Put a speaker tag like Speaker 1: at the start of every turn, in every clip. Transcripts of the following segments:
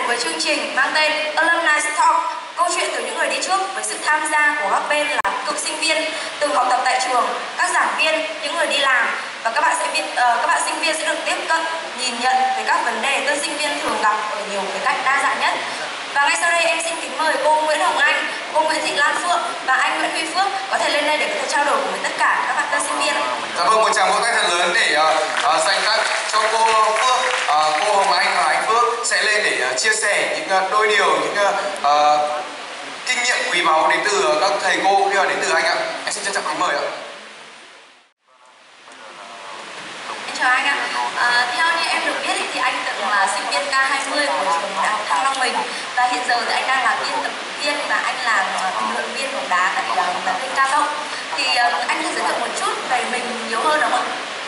Speaker 1: với chương trình mang tên Alumni Talk, câu chuyện từ những người đi trước với sự tham gia của các bên là cựu sinh viên từng học tập tại trường, các giảng viên, những người đi làm và các bạn sinh viên sẽ được tiếp cận, nhìn nhận về các vấn đề tân sinh viên thường gặp ở nhiều cái cách đa dạng nhất. Và ngay sau đây em xin kính mời cô Nguyễn Hồng Anh, cô Nguyễn Thị Lan Phượng và anh Nguyễn Huy Phước có thể lên đây để có thể trao đổi với tất cả các bạn tân sinh viên.
Speaker 2: Dạ vâng, một tràng vỗ tay thật lớn để dành cho cô Phước, cô Hồng Anh và anh Phước sẽ lên để chia sẻ những đôi điều, những kinh nghiệm quý báu đến từ các thầy cô khi mà đến từ anh ạ. Em xin trân trọng kính mời ạ.
Speaker 1: Em chào anh ạ. Theo như em được biết thì anh từng là sinh viên K20 của trường Đại học Thăng Long mình và hiện giờ thì anh đang là biên tập viên và anh là bình luận viên bóng đá tại bản tin Ca Cộng. Thì anh có giới thiệu một chút về mình nhiều hơn được không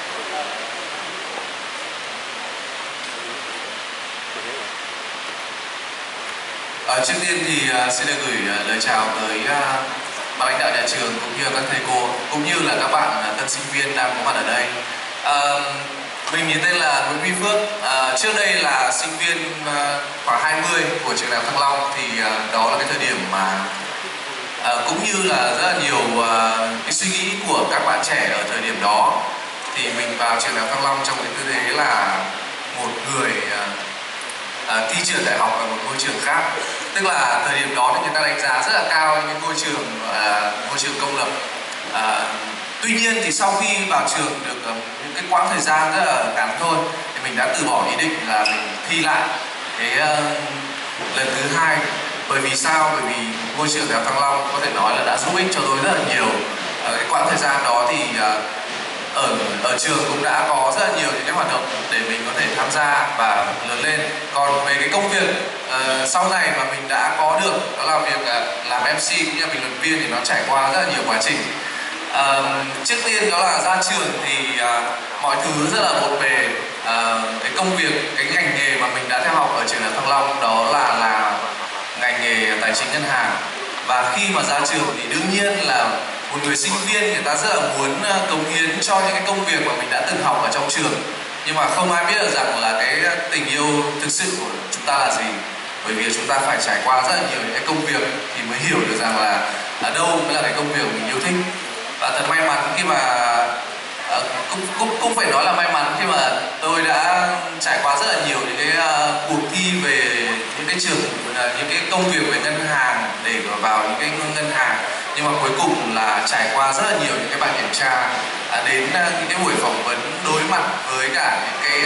Speaker 1: ạ?
Speaker 3: Trước tiên thì xin được gửi lời chào tới ban lãnh đạo nhà trường cũng như các thầy cô cũng như là các bạn tân sinh viên đang có mặt ở đây. Mình thì tên là Nguyễn Huy Phước. Trước đây là sinh viên khoảng 20 của trường Đại học Thăng Long thì đó là cái thời điểm mà cũng như là rất là nhiều cái suy nghĩ của các bạn trẻ ở thời điểm đó thì mình vào trường Đại học Thăng Long trong cái tư thế là một người thi trượt đại học ở một ngôi trường khác, tức là thời điểm đó thì người ta đánh giá rất là cao những ngôi trường công lập. Tuy nhiên thì sau khi vào trường được những cái quãng thời gian rất là ngắn thôi thì mình đã từ bỏ ý định là mình thi lại cái lần thứ hai. Bởi vì sao? Bởi vì ngôi trường Đại học Thăng Long có thể nói là đã giúp ích cho tôi rất là nhiều. Cái quãng thời gian đó thì ở trường cũng đã có rất là nhiều những cái hoạt động để mình có thể tham gia và lớn lên. Còn về cái công việc sau này mà mình đã có được đó là việc làm MC cũng như là bình luận viên thì nó trải qua rất là nhiều quá trình. Trước tiên đó là ra trường thì mọi thứ rất là bộn bề. Cái công việc, cái ngành nghề mà mình đã theo học ở trường Đại học Thăng Long đó là ngành nghề tài chính ngân hàng. Và khi mà ra trường thì đương nhiên là một người sinh viên người ta rất là muốn cống hiến cho những cái công việc mà mình đã từng học ở trong trường, nhưng mà không ai biết được rằng là cái tình yêu thực sự của chúng ta là gì. Bởi vì chúng ta phải trải qua rất là nhiều những cái công việc thì mới hiểu được rằng là ở đâu mới là cái công việc mình yêu thích. Và thật may mắn khi mà cũng phải nói là may mắn khi mà tôi đã trải qua rất là nhiều những cái cuộc thi về những cái trường, những cái công việc về ngân hàng để vào những cái ngân hàng, nhưng mà cuối cùng là trải qua rất là nhiều những cái bài kiểm tra, đến những cái buổi phỏng vấn đối mặt với cả những cái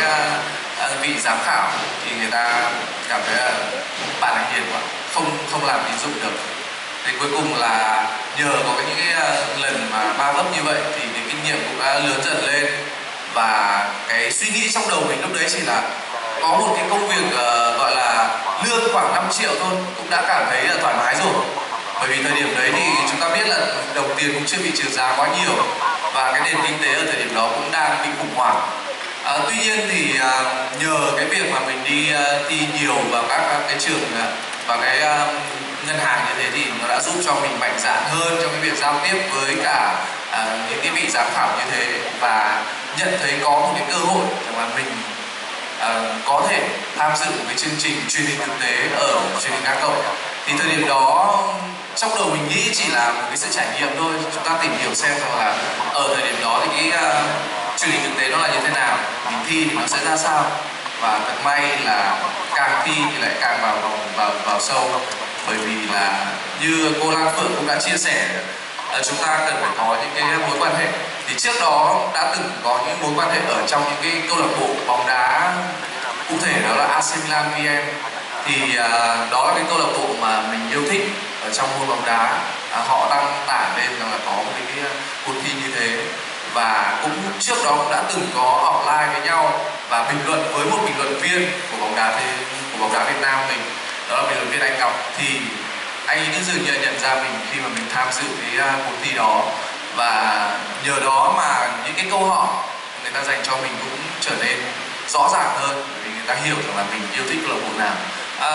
Speaker 3: vị giám khảo thì người ta cảm thấy là bạn này hiền quá, không làm tín dụng được. Thì cuối cùng là nhờ có những cái lần mà ba vấp như vậy thì cái kinh nghiệm cũng đã lớn dần lên, và cái suy nghĩ trong đầu mình lúc đấy chỉ là có một cái công việc gọi là lương khoảng 5 triệu thôi cũng đã cảm thấy là thoải mái rồi. Bởi vì thời điểm đấy thì chúng ta biết là đồng tiền cũng chưa bị trừ giá quá nhiều và cái nền kinh tế ở thời điểm đó cũng đang bị khủng hoảng. Tuy nhiên thì nhờ cái việc mà mình đi thi nhiều vào các cái trường và cái ngân hàng như thế thì nó đã giúp cho mình mạnh dạn hơn trong cái việc giao tiếp với cả những cái vị giám khảo như thế, và nhận thấy có một cái cơ hội mà mình có thể tham dự một cái chương trình truyền hình thực tế ở truyền hình Ca Cộng. Thì thời điểm đó trong đầu mình nghĩ chỉ là một cái sự trải nghiệm thôi, chúng ta tìm hiểu xem rằng là ở thời điểm đó thì cái truyền hình thực tế nó là như thế nào, mình thi thì nó sẽ ra sao. Và thật may là càng thi thì lại càng vào sâu, bởi vì là như cô Lan Phượng cũng đã chia sẻ, chúng ta cần phải có những cái mối quan hệ. Thì trước đó đã từng có những mối quan hệ ở trong những cái câu lạc bộ bóng đá, cụ thể đó là AC Milan VM. Thì đó là cái câu lạc bộ mà mình yêu thích ở trong môn bóng đá. Họ đăng tải lên rằng là có một cái cuộc thi như thế, và cũng trước đó cũng đã từng có offline với nhau và bình luận với một bình luận viên của bóng đá Việt Nam mình, đó là bình luận viên Anh Ngọc. Thì anh ấy dường như nhận ra mình khi mà mình tham dự cái cuộc thi đó, và nhờ đó mà những cái câu hỏi người ta dành cho mình cũng trở nên rõ ràng hơn, vì người ta hiểu rằng là mình yêu thích câu lạc bộ nào.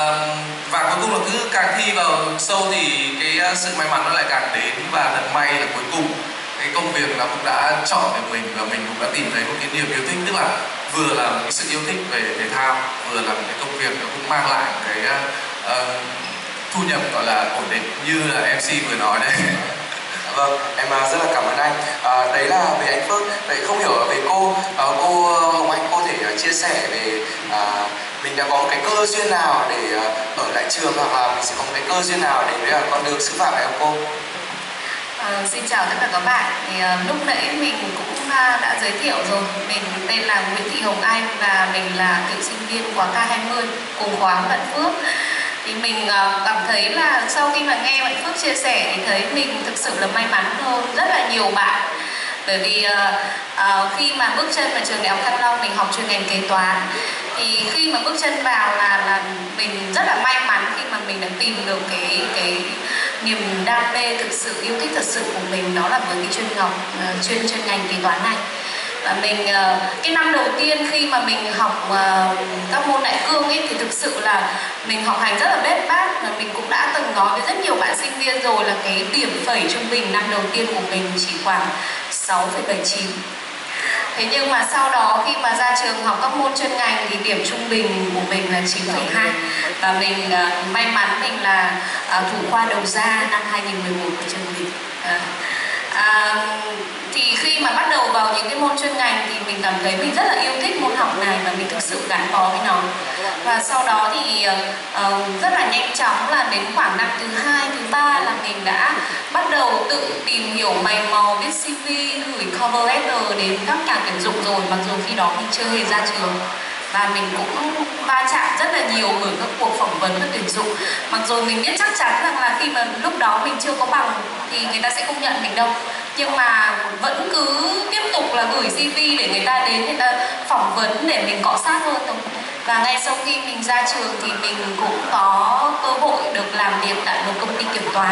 Speaker 3: Và cuối cùng là cứ càng thi vào sâu thì cái sự may mắn nó lại càng đến, và thật may là cuối cùng cái công việc nó cũng đã chọn được mình và mình cũng đã tìm thấy một cái niềm yêu thích, tức là vừa là một cái sự yêu thích về thể thao, vừa là một cái công việc nó cũng mang lại cái thu nhập gọi là ổn định như là MC vừa nói đấy.
Speaker 2: Vâng, em rất là cảm ơn anh. Đấy là về anh Phước. Vậy không hiểu về cô Hồng Anh, cô thể chia sẻ về mình đã có một cái cơ duyên nào để ở lại trường, hoặc là mình sẽ có một cái cơ duyên nào để với con đường sư phạm này không cô?
Speaker 4: Xin chào tất cả các bạn. Thì lúc nãy mình cũng đã giới thiệu rồi. Mình tên là Nguyễn Thị Hồng Anh và mình là cựu sinh viên khóa K20 cùng khóa Bạn Phước. Thì mình cảm thấy là sau khi mà nghe Bạn Phước chia sẻ thì thấy mình thực sự là may mắn hơn rất là nhiều bạn. Bởi vì khi mà bước chân vào trường Đại học Thăng Long, mình học chuyên ngành kế toán. Thì khi mà bước chân vào là mình rất là may mắn khi mà mình đã tìm được cái niềm đam mê thực sự, yêu thích thật sự của mình, đó là với cái chuyên ngành kế toán này. Và mình cái năm đầu tiên khi mà mình học các môn đại cương ấy thì thực sự là mình học hành rất là bết bát, và mình cũng đã từng nói với rất nhiều bạn sinh viên rồi là cái điểm phẩy trung bình năm đầu tiên của mình chỉ khoảng 6,79. Thế nhưng mà sau đó khi mà ra trường học các môn chuyên ngành thì điểm trung bình của mình là 9,2. Và mình may mắn mình là thủ khoa đầu ra năm 2011 của trường mình. Thì khi mà bắt đầu vào những cái môn chuyên ngành thì mình cảm thấy mình rất là yêu thích môn học này và mình thực sự gắn bó với nó. Và sau đó thì rất là nhanh chóng là đến khoảng năm thứ 2, thứ 3 là mình đã bắt đầu tự tìm hiểu mày mò, viết CV, gửi cover letter đến các nhà tuyển dụng rồi, mặc dù khi đó mình chưa hề ra trường. Và mình cũng va chạm rất là nhiều bởi các cuộc phỏng vấn và tuyển dụng. Mặc dù mình biết chắc chắn rằng là khi mà lúc đó mình chưa có bằng thì người ta sẽ không nhận mình đâu, nhưng mà vẫn cứ tiếp tục là gửi CV để người ta đến, người ta phỏng vấn để mình cọ sát hơn thôi. Và ngay sau khi mình ra trường thì mình cũng có cơ hội được làm việc tại một công ty kiểm toán.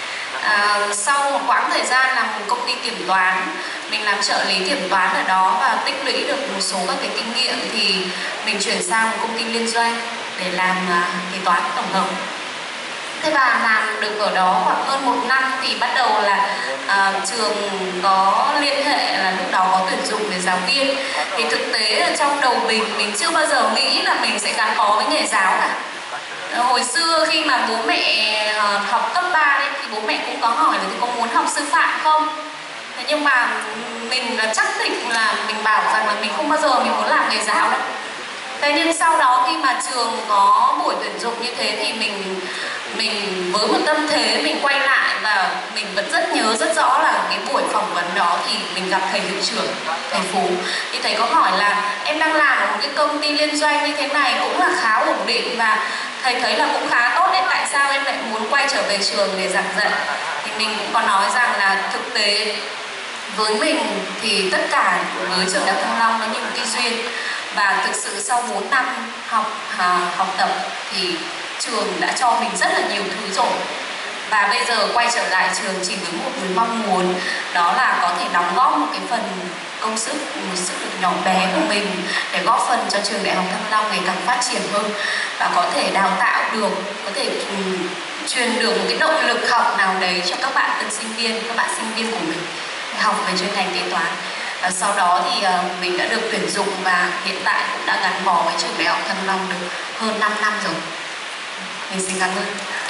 Speaker 4: Sau một quãng thời gian làm một công ty kiểm toán, mình làm trợ lý kiểm toán ở đó và tích lũy được một số các cái kinh nghiệm thì mình chuyển sang một công ty liên doanh để làm kế toán tổng hợp. Thế và làm được ở đó khoảng hơn 1 năm thì bắt đầu là trường có liên hệ là lúc đó có tuyển dụng về giáo viên. Thì thực tế ở trong đầu mình chưa bao giờ nghĩ là mình sẽ gắn bó với nghề giáo cả. Hồi xưa khi mà bố mẹ học cấp 3 đấy thì bố mẹ cũng có hỏi là thì có muốn học sư phạm không? Thế nhưng mà mình là chắc định là mình bảo rằng là mình không bao giờ mình muốn làm nghề giáo đâu. Thế nhưng sau đó khi mà trường có buổi tuyển dụng như thế thì mình với một tâm thế mình quay lại và mình vẫn rất nhớ rất rõ là cái buổi phỏng vấn đó thì mình gặp thầy hiệu trưởng, thầy Phú. Thì thầy có hỏi là em đang làm ở một cái công ty liên doanh như thế này cũng là khá ổn định và thầy thấy là cũng khá tốt đấy, tại sao em lại muốn quay trở về trường để giảng dạy? Thì mình cũng có nói rằng là thực tế với mình thì tất cả với trường Đại học Thăng Long nó như một cái duyên. Và thực sự sau 4 năm học tập thì trường đã cho mình rất là nhiều thứ rồi. Và bây giờ quay trở lại trường chỉ với một cái mong muốn, đó là có thể đóng góp một cái phần công sức, một sức lực nhỏ bé của mình để góp phần cho trường Đại học Thăng Long ngày càng phát triển hơn và có thể đào tạo được, có thể truyền được một cái động lực học nào đấy cho các bạn tân sinh viên, các bạn sinh viên của mình để học về chuyên ngành kế toán. Và sau đó thì mình đã được tuyển dụng và hiện tại cũng đã gắn bó với trường Đại học Thăng Long được hơn 5 năm rồi. Mình xin cảm ơn.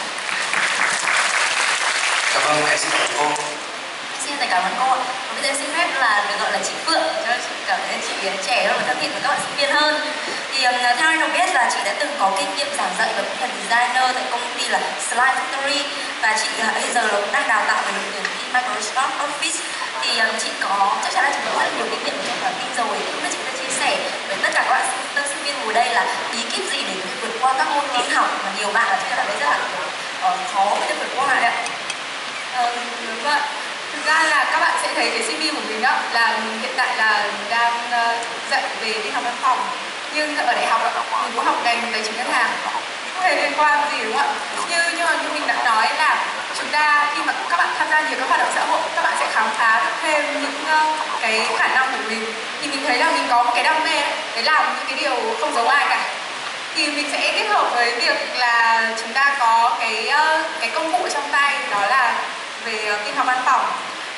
Speaker 2: Cảm ơn em, xin cảm ơn cô.
Speaker 1: Xin cảm ơn cô ạ. Bây giờ xin phép là được gọi là chị Phượng cho chị cảm thấy chị trẻ hơn và thân thiện với các bạn sinh viên hơn. Thì theo anh được biết là chị đã từng có kinh nghiệm giảng dạy và cũng là designer tại công ty là Slide Factory, và chị bây giờ là cũng đang đào tạo về đội tuyển Microsoft Office. Thì chị có chắc chắn là chị có rất nhiều kinh nghiệm trong bản tin rồi. Không biết chị có chia sẻ với tất cả các bạn sinh viên ngồi đây là bí kíp gì để vượt qua các môn tin học mà nhiều bạn là chắc là đấy rất là khó để vượt qua đấy ạ.
Speaker 5: Đúng vậy. Thực ra là các bạn sẽ thấy cái CV của mình đó là mình hiện tại là đang dạy về tin học văn phòng, nhưng ở đại học mình cũng học ngành tài chính ngân hàng, không hề liên quan gì, đúng không ạ? Nhưng mà như mình đã nói là chúng ta khi mà các bạn tham gia nhiều các hoạt động xã hội, các bạn sẽ khám phá được thêm những cái khả năng của mình. Thì mình thấy là mình có một cái đam mê để làm những cái điều không giấu ai cả. Thì mình sẽ kết hợp với việc là chúng ta có cái công cụ trong tay, đó là về tin học văn phòng.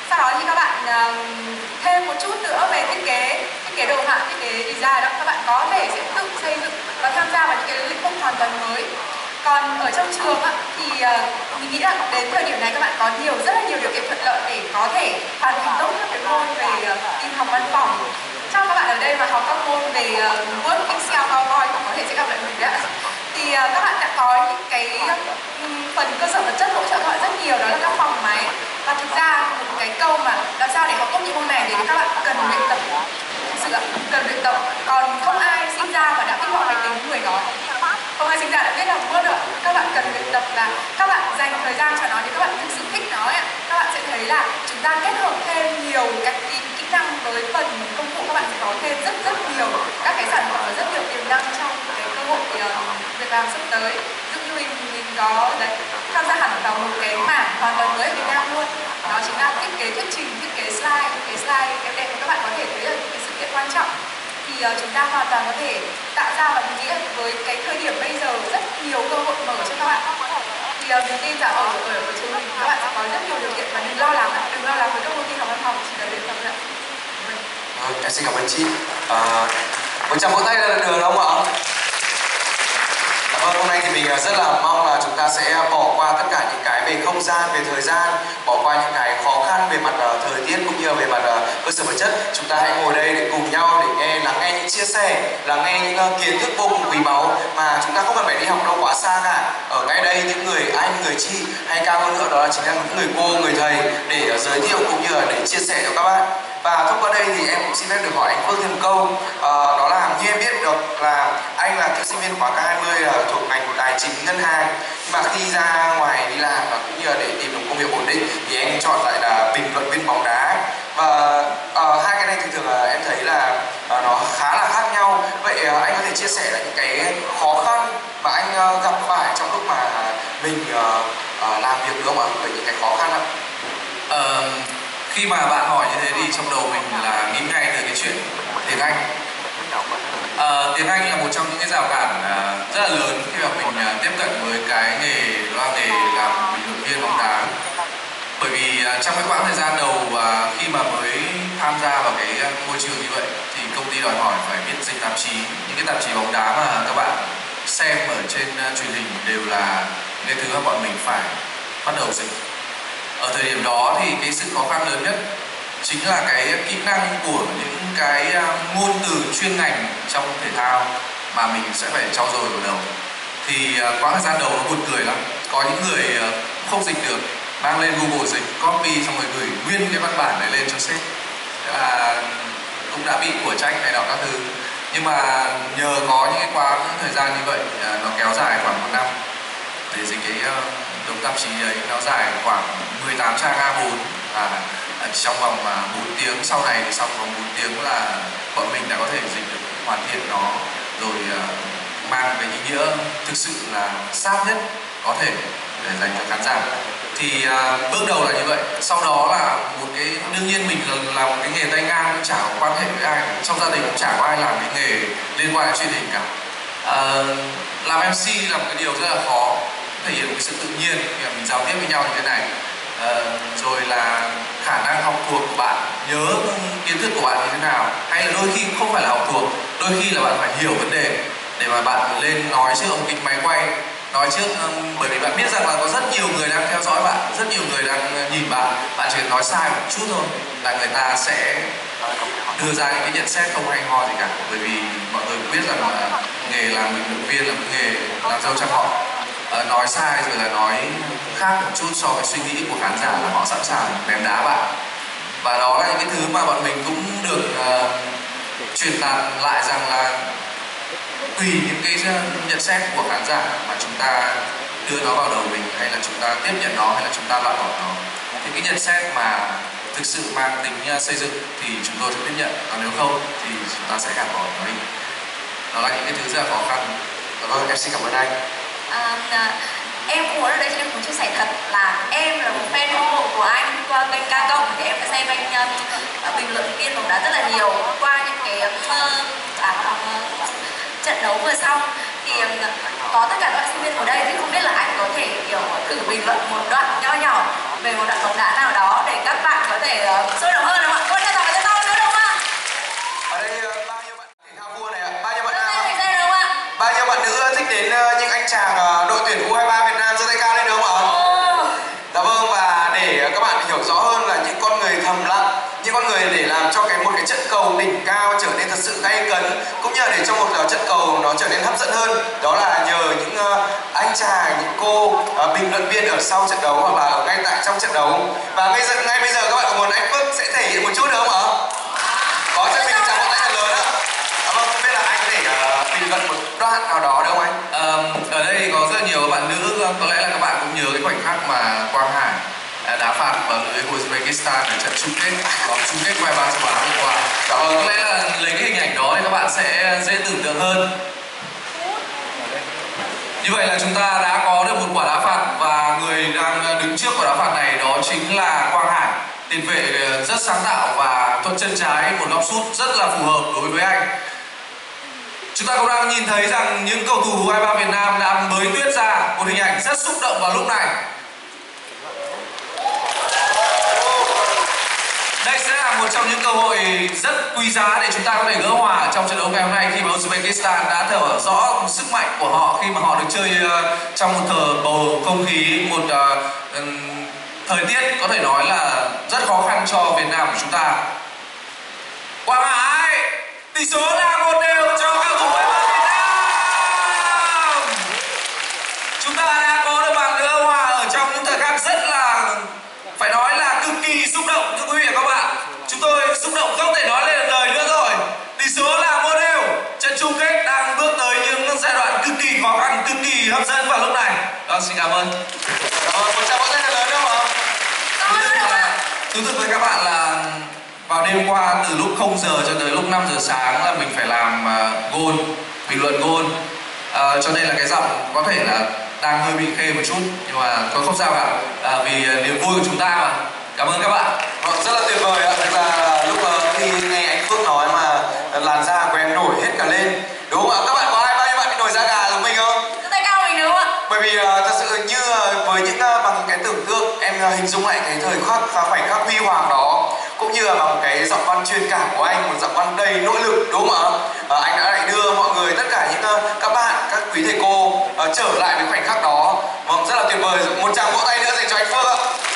Speaker 5: Sau đó thì các bạn thêm một chút nữa về thiết kế đồ họa, thiết kế design đó, các bạn có thể sẽ tự xây dựng và tham gia vào những cái lĩnh vực hoàn toàn mới. Còn ở trong trường á, thì mình nghĩ là đến thời điểm này các bạn có rất là nhiều điều kiện thuận lợi để có thể hoàn thành tốt các cái môn về tin học văn phòng. Chắc các bạn ở đây mà học các môn về Word, Excel, PowerPoint có thể sẽ gặp lại mình đấy. Thì các bạn đã có những cái phần cơ sở vật chất hỗ trợ các bạn rất nhiều, đó là các phòng máy. Và thực ra một cái câu mà làm sao để học tốt những môn này thì các bạn cần luyện tập, thực sự cần luyện tập. Còn không ai sinh ra và đã biết gọi máy tính người nói, không ai sinh ra đã biết làm Word được. Các bạn cần luyện tập và các bạn dành thời gian cho nó, nếu các bạn thực sự thích nó ấy, các bạn sẽ thấy là chúng ta kết hợp thêm nhiều các kỹ năng với phần công cụ, các bạn sẽ có thêm rất nhiều các cái sản phẩm và rất nhiều tiềm năng trong cái cơ hội việc làm sắp tới. Ví dụ như mình có tham gia hẳn vào một cái mảng hoàn toàn mới ở Việt Nam luôn, đó chính là thiết kế thuyết trình, thiết kế slide. Cái slide em đẹp các bạn có thể thấy là những cái sự kiện quan trọng thì chúng ta hoàn toàn có thể tạo ra, và mình nghĩ là với cái thời điểm bây giờ rất nhiều cơ hội mở cho các bạn. Thì mình tin rằng ở trường mình các bạn sẽ có rất nhiều điều kiện và đừng lo lắng với các môn tin học văn phòng, chỉ cần luyện tập nữa.
Speaker 2: Em xin cảm ơn chị. Một tràng vỗ tay là được không ạ? Vâng, hôm nay thì mình rất là mong là chúng ta sẽ bỏ qua tất cả những cái về không gian, về thời gian, bỏ qua những cái khó khăn về mặt thời tiết cũng như về mặt cơ sở vật chất. Chúng ta hãy ngồi đây để cùng nhau để lắng nghe những chia sẻ, lắng nghe những kiến thức vô cùng quý báu mà chúng ta không cần phải đi học đâu quá xa cả. Ở ngay đây những người anh, người chị hay cao hơn nữa đó là chính là những người cô, người thầy để giới thiệu cũng như là để chia sẻ cho các bạn. Và thông qua đây thì em cũng xin phép được hỏi anh Phước thêm một câu, đó là như em biết được là anh là cựu sinh viên khóa K20 thuộc ngành tài chính ngân hàng, nhưng mà khi ra ngoài đi làm và cũng như là để tìm được công việc ổn định thì em chọn lại là bình luận viên bóng đá. Và hai cái này thì thường là em thấy là nó khá là khác nhau. Vậy anh có thể chia sẻ là những cái khó khăn mà anh gặp phải trong lúc mà mình làm việc được không ạ? Về những cái khó khăn ạ?
Speaker 3: Khi mà bạn hỏi như thế thì trong đầu mình là nghĩ ngay từ cái chuyện tiếng Anh. Tiếng Anh là một trong những cái rào cản rất là lớn khi mà mình tiếp cận với cái nghề làm bình luận viên bóng đá. Bởi vì trong cái quãng thời gian đầu và khi mà mới tham gia vào cái môi trường như vậy thì công ty đòi hỏi phải viết dịch tạp chí. Những cái tạp chí bóng đá mà các bạn xem ở trên truyền hình đều là những cái thứ mà bọn mình phải bắt đầu dịch. Ở thời điểm đó thì cái sự khó khăn lớn nhất chính là cái kỹ năng của những cái ngôn từ chuyên ngành trong thể thao mà mình sẽ phải trau dồi vào đầu. Thì quãng thời gian đầu nó buồn cười lắm. Có những người không dịch được, mang lên Google dịch, copy xong rồi gửi nguyên cái văn bản này lên cho sếp. Thế là cũng đã bị của trách này nọ các thứ. Nhưng mà nhờ có những cái quãng thời gian như vậy, nó kéo dài khoảng 1 năm để dịch cái đống tạp chí ấy, nó dài khoảng 18 trang A4 và trong vòng 4 tiếng sau này thì sau vòng 4 tiếng là bọn mình đã có thể dịch được, hoàn thiện nó rồi mang cái ý nghĩa thực sự là sát nhất có thể để dành cho khán giả. Thì bước đầu là như vậy. Sau đó là một cái, đương nhiên mình là một cái nghề tay ngang, cũng chả có quan hệ với ai, trong gia đình cũng chả có ai làm cái nghề liên quan đến truyền hình cả. Làm MC là một cái điều rất là khó, thể hiện một cái sự tự nhiên khi mà mình giao tiếp với nhau như thế này. Rồi là khả năng học thuộc của bạn, nhớ kiến thức của bạn như thế nào, hay là đôi khi không phải là học thuộc, đôi khi là bạn phải hiểu vấn đề để mà bạn lên nói trước ống kính máy quay, nói trước, bởi vì bạn biết rằng là có rất nhiều người đang theo dõi bạn, rất nhiều người đang nhìn bạn, bạn chỉ cần nói sai một chút thôi là người ta sẽ đưa ra những cái nhận xét không hay ho gì cả. Bởi vì mọi người cũng biết rằng là nghề làm bình luận viên là một nghề làm dâu trăm họ, nói sai rồi là nói khác một chút so với suy nghĩ của khán giả là họ sẵn sàng ném đá bạn. Và đó là những cái thứ mà bọn mình cũng được truyền đạt lại rằng là tùy những cái nhận xét của khán giả mà chúng ta đưa nó vào đầu mình, hay là chúng ta tiếp nhận nó, hay là chúng ta loại bỏ nó. Thì cái nhận xét mà thực sự mang tính xây dựng thì chúng tôi sẽ tiếp nhận, còn nếu không thì chúng ta sẽ gạt bỏ nó đi. Đó là những cái thứ rất là khó khăn.
Speaker 2: Vâng, em xin cảm ơn anh.
Speaker 1: Em cũng muốn ở đây cho em muốn chia sẻ thật là em là một fan hâm mộ của anh qua kênh K Cộng, thì em đã xem anh bình luận viên bóng đá rất là nhiều qua những cái trận đấu vừa xong. Thì có tất cả các bạn sinh viên ở đây thì không biết là anh có thể kiểu thử bình luận một đoạn nho nhỏ về một đoạn bóng đá nào đó để các bạn có thể thể sôi động hơn đúng không ạ? Các bạn cho rằng cho to nữa đúng không ạ?
Speaker 2: Ở đây bao nhiêu bạn thể thao vua này ạ? Bao nhiêu bạn nam ạ?
Speaker 1: Thành ra đúng không ạ?
Speaker 2: Bao nhiêu bạn nữ thích đến những anh chàng đội tuyển U23 Việt Nam giơ tay cao lên được không ạ? Dạ vâng, và để các bạn hiểu rõ hơn là những con người thầm lặng, những con người để làm cho một cái trận cầu đỉnh cao trở nên thật sự gay cấn, cũng như là để cho một trận cầu nó trở nên hấp dẫn hơn, đó là nhờ những anh chàng, những cô bình luận viên ở sau trận đấu hoặc là ở ngay tại trong trận đấu. Và ngay bây giờ các bạn có muốn anh Phước sẽ thể hiện một chút được không ạ? Có, cho mình chào một tay thật lớn ạ. Vâng, không biết là anh có thể bình luận một đoạn nào đó được không anh?
Speaker 3: Ở đây có rất nhiều các bạn nữ, có lẽ là các bạn cũng nhớ cái khoảnh khắc mà Quang Hải đá phạt vào lưới của Uzbekistan ở trận chung kết vòng chung kết U23 châu Á vừa qua. Có lẽ là lấy cái hình ảnh đó thì các bạn sẽ dễ tưởng tượng hơn. Như vậy là chúng ta đã có được một quả đá phạt và người đang đứng trước quả đá phạt này đó chính là Quang Hải, tiền vệ rất sáng tạo và thuận chân trái, một góc sút rất là phù hợp đối với anh. Chúng ta cũng đang nhìn thấy rằng những cầu thủ U23 Việt Nam đã mới tuyết ra một hình ảnh rất xúc động vào lúc này. Đây sẽ là một trong những cơ hội rất quý giá để chúng ta có thể gỡ hòa trong trận đấu ngày hôm nay, khi mà Uzbekistan đã thể hiện rõ sức mạnh của họ khi mà họ được chơi trong một bầu không khí, một thời tiết có thể nói là rất khó khăn cho Việt Nam của chúng ta. Quang Hải, tỷ số là 1-0 cho các cầu thủ U23 Việt Nam. Chúng ta đã có được bàn gỡ hòa ở trong những thời khắc rất là, phải nói là cực kỳ xúc động thưa quý vị và các bạn. Chúng tôi xúc động không thể nói lên lời nữa rồi. Tỷ số là 1-0. Trận chung kết đang bước tới những giai đoạn cực kỳ khó khăn, cực kỳ hấp dẫn vào lúc này. Xin cảm ơn.
Speaker 2: Một tràng vỗ tay thật lớn đúng không ạ?
Speaker 3: Thú thực với các bạn là vào đêm qua từ lúc 0 giờ cho tới lúc 5 giờ sáng là mình phải làm goal, bình luận goal. Cho nên là cái giọng có thể là đang hơi bị khê một chút, nhưng mà tôi không sao cả, vì niềm vui của chúng ta mà. Cảm ơn các bạn.
Speaker 2: Rất là tuyệt vời ạ. Tức là lúc khi nghe anh Phước nói mà làn da của em nổi hết cả lên, đúng không ạ? Các bạn có bao nhiêu bạn bị nổi da gà giống mình không?
Speaker 1: Giơ tay cao mình đúng không ạ?
Speaker 2: Bởi vì thật sự như với những bằng cái tưởng tượng, em hình dung lại cái thời khắc và khoảnh khắc huy hoàng đó, cũng như là bằng cái giọng văn truyền cảm của anh, một giọng văn đầy nỗ lực, đúng không ạ? Anh đã lại đưa mọi người, tất cả những các bạn, các quý thầy cô trở lại với khoảnh khắc đó. Vâng, rất là tuyệt vời. Một tràng vỗ tay nữa dành cho anh Phước ạ.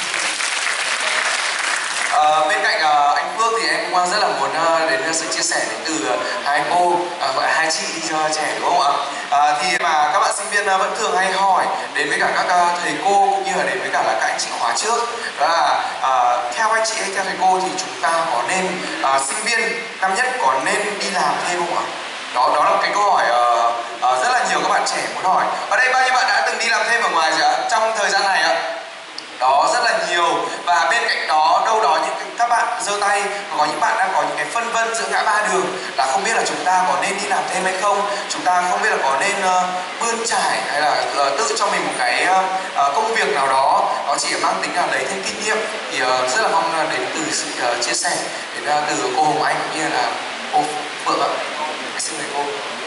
Speaker 2: Bên cạnh anh Phước thì em cũng rất là muốn đến sự chia sẻ đến từ hai cô, gọi là hai chị đi cho trẻ, đúng không ạ? Thì mà các bạn sinh viên vẫn thường hay hỏi đến với cả các thầy cô, cũng như là đến với cả là các anh chị khóa trước, đó là theo anh chị hay theo thầy cô thì chúng ta có nên sinh viên năm nhất có nên đi làm thêm không ạ? Đó là một cái câu hỏi rất là nhiều các bạn trẻ muốn hỏi. Ở đây bao nhiêu bạn đã từng đi làm thêm ở ngoài rồi ạ? Trong thời gian này ạ? Đó, rất là nhiều. Và bên cạnh đó, đâu đó các bạn giơ tay, có những bạn đang có những cái phân vân giữa ngã ba đường, là không biết là chúng ta có nên đi làm thêm hay không, chúng ta không biết là có nên bươn trải hay là tự cho mình một cái công việc nào đó, nó chỉ mang tính là lấy thêm kinh nghiệm. Thì rất là mong đến từ sự chia sẻ đến từ cô Hồng Anh cũng như là cô Phượng ạ. Xin mời cô.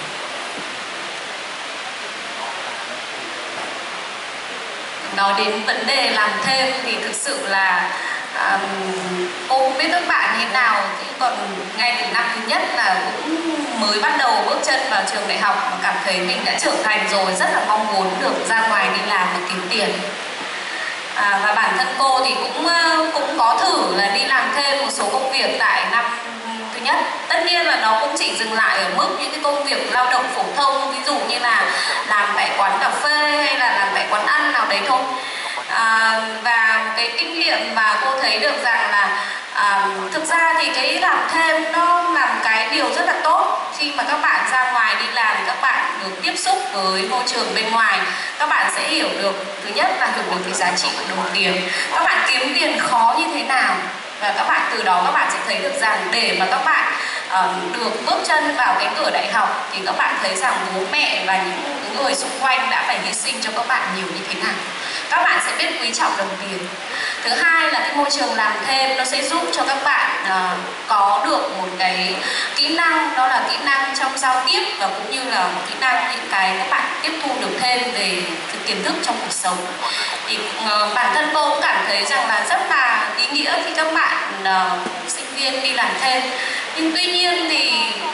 Speaker 4: Nói đến vấn đề làm thêm thì thực sự là cô không biết các bạn như thế nào, thì còn ngay từ năm thứ nhất là cũng mới bắt đầu bước chân vào trường đại học mà cảm thấy mình đã trưởng thành rồi, rất là mong muốn được ra ngoài đi làm và kiếm tiền. Và bản thân cô thì cũng có thử là đi làm thêm một số công việc tại năm thứ nhất. Tất nhiên là nó cũng chỉ dừng lại ở mức những cái công việc lao động phổ thông, ví dụ như là làm tại quán cà phê hay là làm tại quán ăn nào đấy thôi. Và cái kinh nghiệm mà cô thấy được rằng là thực ra thì cái làm thêm nó làm cái điều rất là tốt. Khi mà các bạn ra ngoài đi làm, các bạn được tiếp xúc với môi trường bên ngoài, các bạn sẽ hiểu được, thứ nhất là hiểu được cái giá trị của đồng tiền, các bạn kiếm tiền khó như thế nào, và các bạn từ đó các bạn sẽ thấy được rằng để mà các bạn được bước chân vào cái cửa đại học thì các bạn thấy rằng bố mẹ và những người xung quanh đã phải hy sinh cho các bạn nhiều như thế nào. Các bạn sẽ biết quý trọng đồng tiền. Thứ hai là cái môi trường làm thêm nó sẽ giúp cho các bạn có được một cái kỹ năng, đó là kỹ năng trong giao tiếp, và cũng như là một kỹ năng những cái các bạn tiếp thu được thêm về kiến thức trong cuộc sống. Thì bản thân cô cũng cảm thấy rằng là rất là ý nghĩa khi các bạn sinh viên đi làm thêm. Nhưng tuy nhiên thì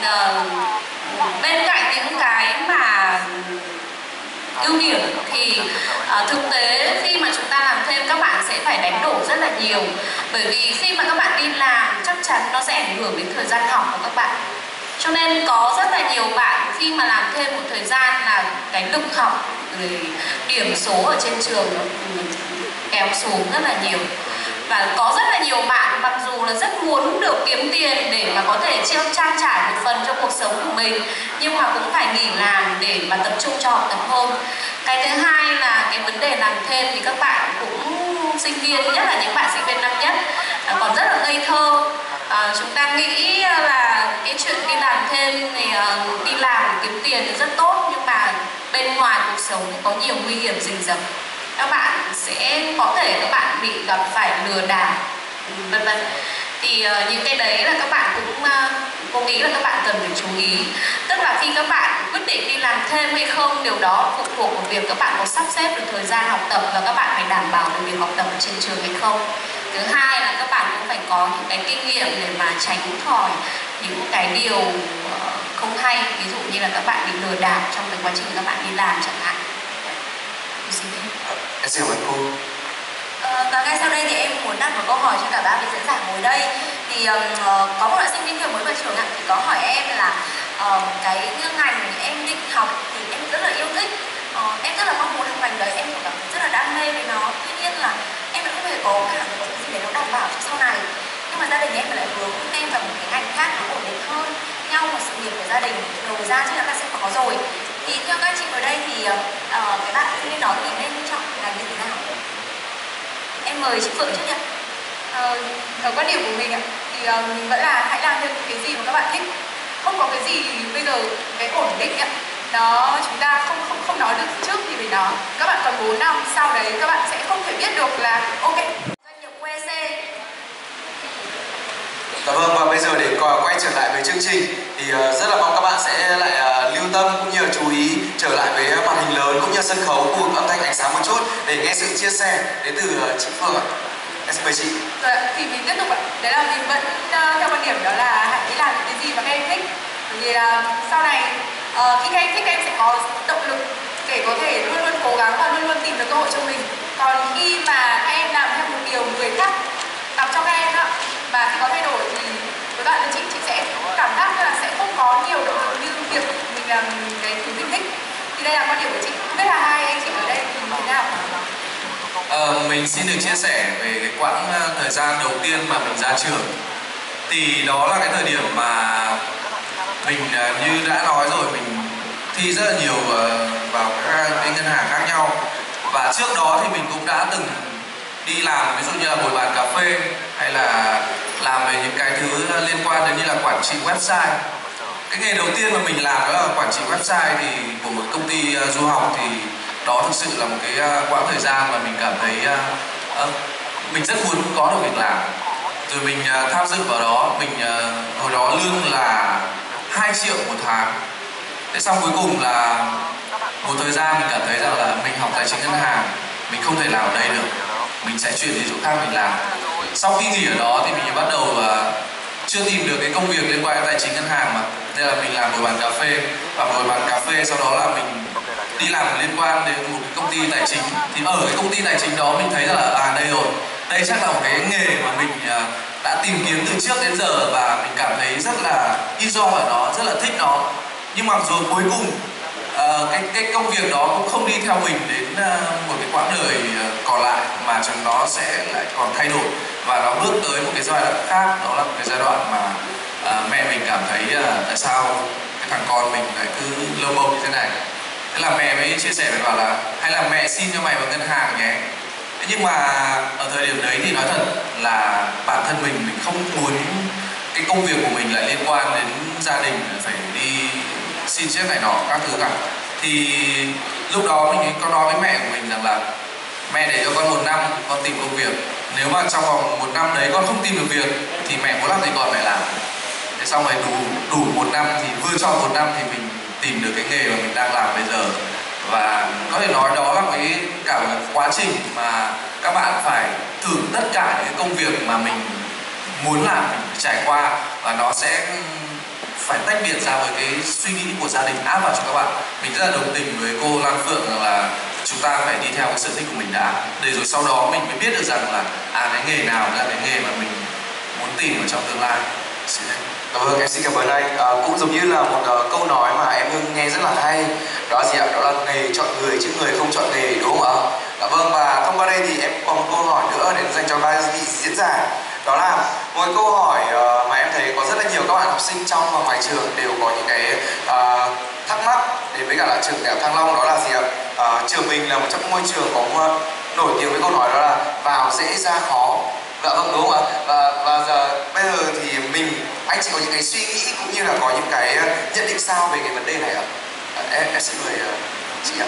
Speaker 4: bên cạnh những cái mà ưu điểm thì thực tế khi mà chúng ta làm thêm các bạn sẽ phải đánh đổi rất là nhiều. Bởi vì khi mà các bạn đi làm chắc chắn nó sẽ ảnh hưởng đến thời gian học của các bạn. Cho nên có rất là nhiều bạn khi mà làm thêm một thời gian là cái lực học, rồi điểm số ở trên trường kéo xuống rất là nhiều. Và có rất là nhiều bạn mặc dù là rất muốn được kiếm tiền để mà có thể trang trải một phần cho cuộc sống của mình, nhưng mà cũng phải nghỉ làm để mà tập trung cho học tập hơn. Cái thứ hai là cái vấn đề làm thêm thì các bạn cũng sinh viên, nhất là những bạn sinh viên năm nhất còn rất là ngây thơ. Chúng ta nghĩ là cái chuyện đi làm thêm thì đi làm kiếm tiền thì rất tốt, nhưng mà bên ngoài cuộc sống có nhiều nguy hiểm rình rập. Các bạn sẽ có thể các bạn bị gặp phải lừa đảo, vân vân. Thì những cái đấy là các bạn cũng cô nghĩ là các bạn cần phải chú ý. Tức là khi các bạn quyết định đi làm thêm hay không, điều đó phụ thuộc vào việc các bạn có sắp xếp được thời gian học tập và các bạn phải đảm bảo được việc học tập ở trên trường hay không. Thứ hai là các bạn cũng phải có những cái kinh nghiệm để mà tránh khỏi những cái điều không hay, ví dụ như là các bạn bị lừa đảo trong cái quá trình các bạn đi làm chẳng hạn.
Speaker 2: Em xin cảm ơn cô.
Speaker 1: Và ngay sau đây thì em muốn đặt một câu hỏi cho cả ba vị diễn giả ngồi đây. Thì có một bạn sinh viên vừa mới vào trường ạ, thì có hỏi em là cái ngành em định học thì em rất là yêu thích, em rất là mong muốn học ngành đấy, em cảm thấy rất là đam mê với nó. Tuy nhiên là em vẫn không hề có cái gì để nó đảm bảo cho sau này. Nhưng mà gia đình em lại hướng em vào một cái ngành khác nó ổn định hơn, nhau một sự nghiệp của gia đình đầu ra chắc chắn là sẽ có rồi. Thì theo các chị ở đây thì cái bạn sinh viên đó thì nên chọn ngành như thế nào? Em mời chị Phượng trước nhé.
Speaker 5: Ở quan điểm của mình ạ, thì mình vẫn là hãy làm thêm cái gì mà các bạn thích. Không có cái gì bây giờ cái ổn định ạ, nó chúng ta không nói được trước thì về nó. Các bạn còn 4 năm sau đấy các bạn sẽ không thể biết được là ok.
Speaker 1: Doanh nghiệp QEC.
Speaker 2: Dạ vâng, và bây giờ để quay trở lại với chương trình thì rất là mong các bạn sẽ lại lưu tâm cũng như là chú ý trở lại với màn hình lớn cũng như sân khấu, khu vực âm thanh ánh sáng một chút để nghe sự chia sẻ đến từ chị Phương ạ. Em xin mời chị.
Speaker 5: Rồi, thì mình tiếp tục ạ. Đấy là mình vẫn theo quan điểm đó là hãy làm những cái gì mà các em thích. Bởi vì là sau này khi các em thích, các em sẽ có động lực để có thể luôn luôn cố gắng và luôn luôn tìm được cơ hội cho mình. Còn khi mà các em làm theo một điều người khác làm cho các em đó, và khi có thay đổi thì với bạn và chị sẽ cảm giác như là sẽ không có nhiều động lực như việc mình làm cái thứ mình thích. Thì đây là quan điểm của chị. Không biết là hai anh chị ở đây thì như thế nào?
Speaker 3: Mình xin được chia sẻ về cái quãng thời gian đầu tiên mà mình ra trường. Thì đó là cái thời điểm mà mình như đã nói rồi, mình thi rất là nhiều vào các cái ngân hàng khác nhau. Và trước đó thì mình cũng đã từng đi làm, ví dụ như là ngồi bàn cà phê hay là làm về những cái thứ liên quan đến như là quản trị website. Cái nghề đầu tiên mà mình làm đó là quản trị website thì của một công ty du học, thì đó thực sự là một cái quãng thời gian mà mình cảm thấy mình rất muốn có được việc làm. Rồi mình tham dự vào đó, mình hồi đó lương là 2 triệu một tháng. Thế xong cuối cùng là một thời gian mình cảm thấy rằng là mình học tài chính ngân hàng, mình không thể làm ở đây được, mình sẽ chuyển đến chỗ khác mình làm. Sau khi nghỉ ở đó thì mình bắt đầu chưa tìm được cái công việc liên quan đến tài chính ngân hàng, mà nên là mình làm ngồi bàn cà phê, và ngồi bàn cà phê sau đó là mình đi làm liên quan đến một cái công ty tài chính. Thì ở cái công ty tài chính đó mình thấy rằng là đây rồi, đây chắc là một cái nghề mà mình đã tìm kiếm từ trước đến giờ, và mình cảm thấy rất là enjoy ở nó, rất là thích nó. Nhưng mặc dù cuối cùng cái công việc đó cũng không đi theo mình đến một cái quãng đời còn lại, mà chúng nó sẽ lại còn thay đổi và nó bước tới một cái giai đoạn khác. Đó là một cái giai đoạn mà mẹ mình cảm thấy tại sao cái thằng con mình lại cứ lơ mơ như thế này. Thế là mẹ mới chia sẻ với bảo là hay là mẹ xin cho mày vào ngân hàng nhé. Thế nhưng mà ở thời điểm đấy thì nói thật là bản thân mình không muốn cái công việc của mình lại liên quan đến gia đình, phải đi xin chết này nọ các thứ cả. Thì lúc đó mình có nói với mẹ của mình rằng là mẹ để cho con 1 năm con tìm công việc, nếu mà trong vòng 1 năm đấy con không tìm được việc thì mẹ muốn làm gì con phải làm. Thế xong rồi đủ 1 năm thì vừa trong 1 năm thì mình tìm được cái nghề mà mình đang làm bây giờ. Và có thể nói đó là cái cả một quá trình mà các bạn phải thử tất cả những công việc mà mình muốn làm, mình trải qua, và nó sẽ phải tách biệt ra với cái suy nghĩ của gia đình áp vào cho các bạn. Mình rất là đồng tình với cô Lan Phượng rằng là chúng ta phải đi theo cái sở thích của mình đã, để rồi sau đó mình mới biết được rằng là cái nghề nào là cái nghề mà mình muốn tìm ở trong tương lai.
Speaker 2: Vâng, em xin cảm ơn anh. Cũng giống như là một câu nói mà em Hưng nghe rất là hay, đó là gì ạ? Đó là nghề chọn người chứ người không chọn nghề, đúng không ạ? Vâng, và thông qua đây thì em còn một câu hỏi nữa để dành cho ba vị diễn giả. Đó là một câu hỏi mà em thấy có rất là nhiều các bạn học sinh trong và ngoài trường đều có những cái thắc mắc đến với cả là trường Đại học Thăng Long, đó là gì ạ? Trường mình là một trong môi trường có nổi tiếng với câu nói đó là vào dễ ra khó. Dạ vâng, đúng không ạ? Và giờ bây giờ thì anh chị có những cái suy nghĩ cũng như là có những cái nhận định sao về cái vấn đề này ạ? Em xin mời chị ạ.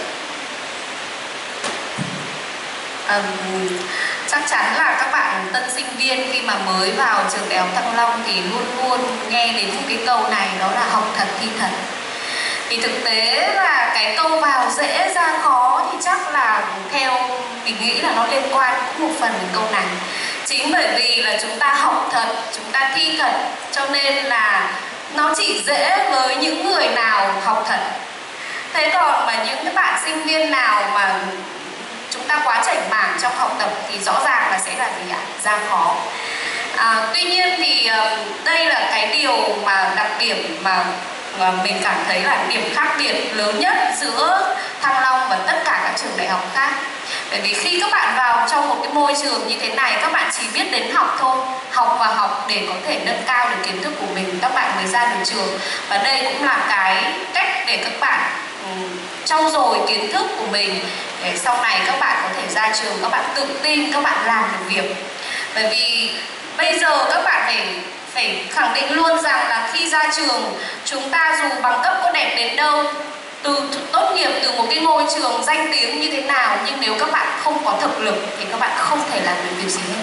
Speaker 4: Chắc chắn là các bạn tân sinh viên khi mà mới vào trường Đại học Thăng Long thì luôn luôn nghe đến một cái câu này, đó là học thật thi thật. Thì thực tế là cái câu vào dễ ra khó thì chắc là theo mình nghĩ là nó liên quan cũng một phần đến câu này. Chính bởi vì là chúng ta học thật, chúng ta thi thật, cho nên là nó chỉ dễ với những người nào học thật. Thế còn mà những cái bạn sinh viên nào mà chúng ta quá chảnh mảng trong học tập thì rõ ràng là sẽ là gì ạ? Ra khó. Tuy nhiên thì đây là cái điều mà đặc điểm mà mình cảm thấy là điểm khác biệt lớn nhất giữa Thăng Long và tất cả các trường đại học khác. Bởi vì khi các bạn vào trong một cái môi trường như thế này, các bạn chỉ biết đến học thôi, học và học để có thể nâng cao được kiến thức của mình, các bạn mới ra được trường. Và đây cũng là cái cách để các bạn trau dồi kiến thức của mình, để sau này các bạn có thể ra trường, các bạn tự tin, các bạn làm được việc. Bởi vì bây giờ các bạn phải khẳng định luôn rằng là khi ra trường, chúng ta dù bằng cấp có đẹp đến đâu, từ tốt nghiệp từ một cái ngôi trường danh tiếng như thế nào, nhưng nếu các bạn không có thực lực thì các bạn không thể làm được việc gì hết.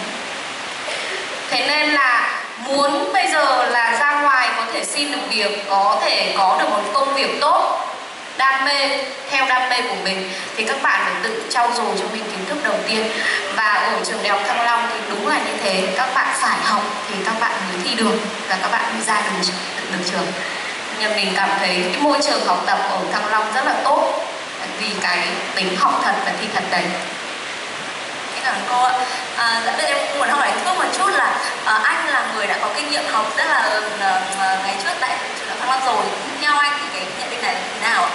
Speaker 4: Thế nên là muốn bây giờ là ra ngoài có thể xin được việc, có thể có được một công việc tốt, đam mê, theo đam mê của mình, thì các bạn phải tự trau dồi cho mình kiến thức đầu tiên. Và ở trường Đại học Thăng Long thì đúng là như thế, các bạn phải học thì các bạn mới thi được và các bạn mới ra được trường. Nhưng mình cảm thấy cái môi trường học tập ở Thăng Long rất là tốt vì cái tính học thật và thi thật đấy.
Speaker 1: Cảm ơn cô ạ. Bây giờ em cũng muốn hỏi anh Phước một chút là anh là người đã có kinh nghiệm học rất là ngày trước tại trường Đại học Thăng Long rồi. Theo anh thì cái nhận định này là thế nào ạ?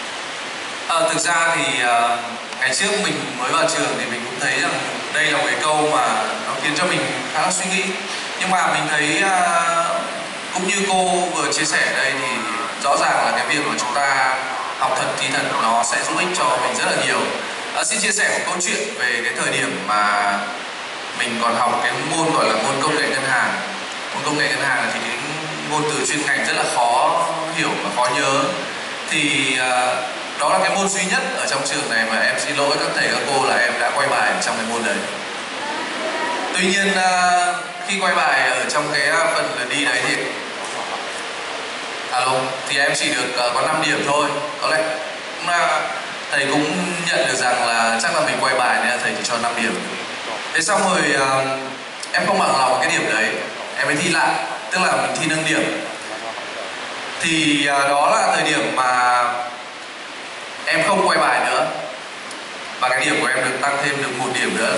Speaker 3: Thực ra thì ngày trước mình mới vào trường thì mình cũng thấy rằng đây là một cái câu mà nó khiến cho mình khá là suy nghĩ. Nhưng mà mình thấy cũng như cô vừa chia sẻ ở đây thì rõ ràng là cái việc mà chúng ta học thật thi thật nó sẽ giúp ích cho mình rất là nhiều. Xin chia sẻ một câu chuyện về cái thời điểm mà mình còn học cái môn gọi là môn công nghệ ngân hàng. Môn công nghệ ngân hàng thì cái ngôn từ chuyên ngành rất là khó hiểu và khó nhớ. Thì đó là cái môn duy nhất ở trong trường này mà em xin lỗi các thầy các cô là em đã quay bài trong cái môn đấy. Tuy nhiên khi quay bài ở trong cái phần đi đấy thì thì em chỉ được có 5 điểm thôi. Có lẽ thầy cũng nhận được rằng là chắc là mình quay bài nên thầy chỉ cho 5 điểm. Thế xong rồi em không bằng lòng cái điểm đấy, em mới thi lại, tức là mình thi nâng điểm. Thì đó là thời điểm mà em không quay bài nữa và cái điểm của em được tăng thêm được 1 điểm nữa.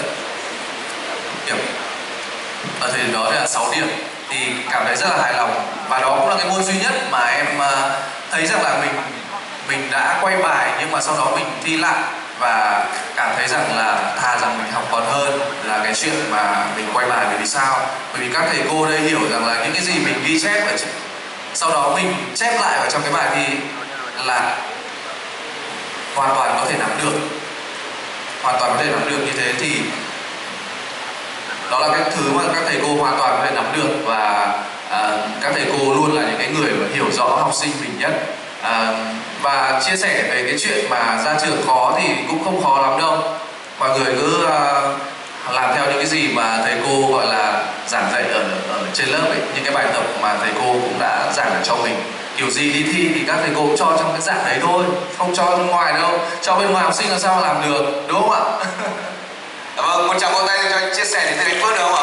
Speaker 3: Ở thời điểm đó thì là 6 điểm, thì cảm thấy rất là hài lòng. Và đó cũng là cái môn duy nhất mà em thấy rằng là mình đã quay bài nhưng mà sau đó mình thi lại và cảm thấy rằng là thà rằng mình học còn hơn là cái chuyện mà mình quay bài. Bởi vì sao? Bởi vì các thầy cô đây hiểu rằng là những cái gì mình ghi chép ở sau đó mình chép lại vào trong cái bài thi là hoàn toàn có thể nắm được, hoàn toàn có thể nắm được. Như thế thì đó là cái thứ mà các thầy cô hoàn toàn có thể nắm được, và các thầy cô luôn là những cái người mà hiểu rõ học sinh mình nhất. Và chia sẻ về cái chuyện mà ra trường khó thì cũng không khó lắm đâu. Mọi người cứ làm theo những cái gì mà thầy cô gọi là giảng dạy ở trên lớp ấy, những cái bài tập mà thầy cô cũng đã giảng cho mình. Kiểu gì đi thi thì các thầy cô cũng cho trong cái dạng đấy thôi, không cho bên ngoài đâu. Cho bên ngoài học sinh làm sao làm được, đúng không ạ?
Speaker 2: chia sẻ đến từ anh Phước được không ạ?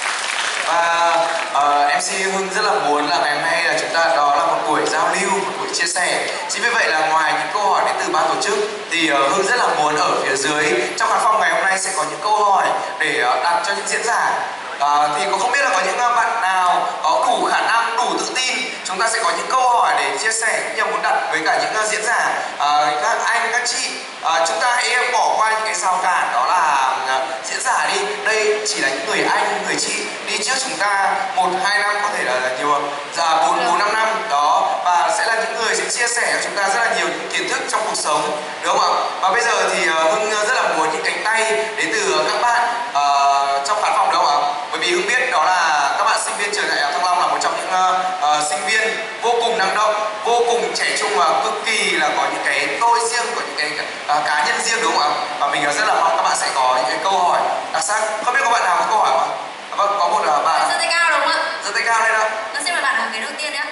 Speaker 2: Và MC Hưng rất là muốn là ngày hôm nay là chúng ta đó là một buổi giao lưu, một buổi chia sẻ. Chính vì vậy là ngoài những câu hỏi đến từ ban tổ chức thì Hưng rất là muốn ở phía dưới trong khán phòng ngày hôm nay sẽ có những câu hỏi để đặt cho những diễn giả. Thì cũng không biết là có những bạn nào có đủ khả năng, đủ tự tin, chúng ta sẽ có những câu hỏi để chia sẻ cũng như muốn đặt với cả những diễn giả, các anh, các chị. Chúng ta hãy bỏ qua những cái rào cản đó là diễn giả đi. Đây chỉ là những người anh, người chị đi trước chúng ta 1-2 năm, có thể là nhiều 4-5 năm đó, và sẽ là những người sẽ chia sẻ cho chúng ta rất là nhiều những kiến thức trong cuộc sống, đúng không ạ? Và bây giờ thì Hưng rất là muốn những cánh tay đến từ các bạn trong khán phòng, đúng không ạ? Bởi vì Hưng biết đó là các bạn sinh viên trường Đại học Thăng Long là một trong những sinh viên vô cùng năng động, vô cùng trẻ trung và cực kỳ là có những cái tôi riêng, có những cái cá nhân riêng, đúng không ạ? Và mình rất là mong các bạn sẽ có những cái câu hỏi đặc sắc. Không biết có bạn nào có câu hỏi không? Vâng, có một bạn
Speaker 1: giơ tay cao đúng không ạ?
Speaker 2: giơ tay cao lên ạ.
Speaker 1: Xin mời bạn ở cái đầu tiên nhé.